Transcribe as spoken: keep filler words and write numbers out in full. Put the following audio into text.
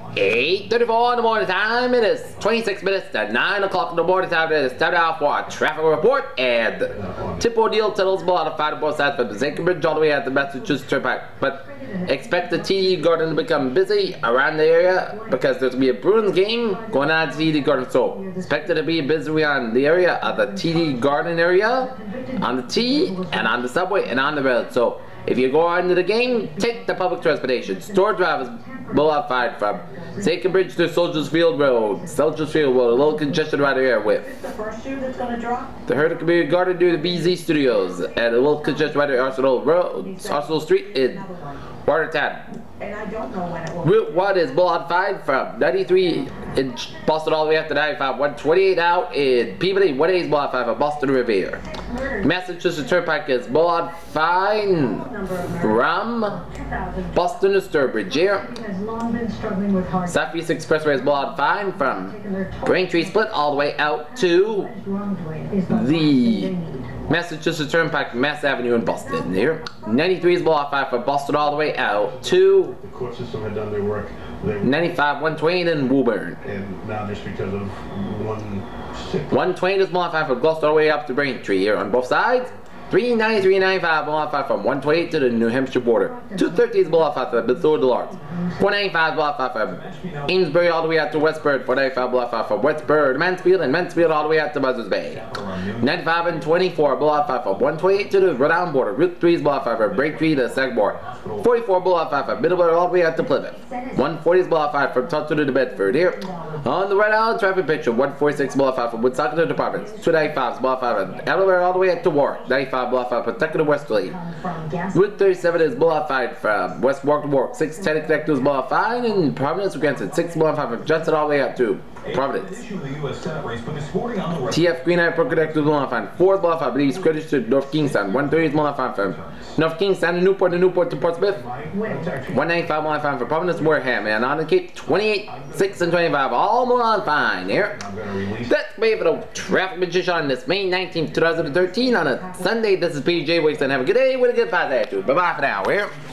eight thirty-four in the morning time. It is twenty-six minutes to nine o'clock in the morning time. It is time now for a traffic report and tip ordeal tells about a fight on both sides from the Zinc Bridge all the way at the Massachusetts Turnpike. But expect the T D Garden to become busy around the area because there's going to be a Bruins game going on at T D Garden. So expect it to be busy on the area of the T D Garden area, on the T and on the subway and on the road. So if you go on to the game, take the public transportation. Store Drive is modified from Zinc Bridge to Soldiers Field Road. Soldiers Field Road, a little congestion right here with the Herta Community Garden near the B Z Studios, and a little congestion right here Arsenal Road, Arsenal Street in Watertown. And I don't know when it will. Route one is modified from ninety-three in Boston all the way up to ninety-five. one twenty-eight out in Peabody. one eighty is modified from Boston Revere. Massachusetts Turnpike is modified from Boston to Sturbridge here. Southeast Expressway is modified from Braintree Split all the way out to the Massachusetts Turnpike, Mass Avenue in Boston here. ninety-three is modified from Boston all the way out to the court system had done their work. They ninety-five, one twenty in Woburn. And now just because of one sick one twenty is modified from Gloucester all the way up to Braintree here on both sides. three ninety-three ninety-five modified from one twenty-eight to the New Hampshire border. two thirty is modified from Minnesota Lawrence. four ninety-five modified from Amesbury all the way out to Westburn. four ninety-five modified from Westburn to Mansfield, and Mansfield all the way out to Buzzards Bay. ninety-five and twenty-four modified from one twenty-eight to the Rhode Island border. Route three is modified from Braintree to Sagamore. forty-four modified from Middleborough all the way out to Plymouth. one forty is modified from Taunton to Bedford here. On the Rhode Island traffic picture, one forty-six modified from Woonsocket to Departments. two ninety-five is modified from Delaware all the way out to Warwick. ninety-five modified from Tucker to Westerly. Route thirty-seven is modified from West Warwick to Warwick. six ten connector is modified, and Providence to Granson. six modified from Johnson all the way out to Providence. T F Green Eye Pro Connector is modified. four is modified from East Greenwich to North Kingstown. one thirty is modified from North Kingstown to Newport to Newport to Portsmouth. one ninety-five modified from Providence to Wareham, and on the Cape twenty-eight, six, and twenty-five all modified here. That's me for the Traffic Magician on this May nineteenth, two thousand thirteen on a Sunday. This is P J Wakes, and have a good day with a good podcast. Bye bye for now. Here.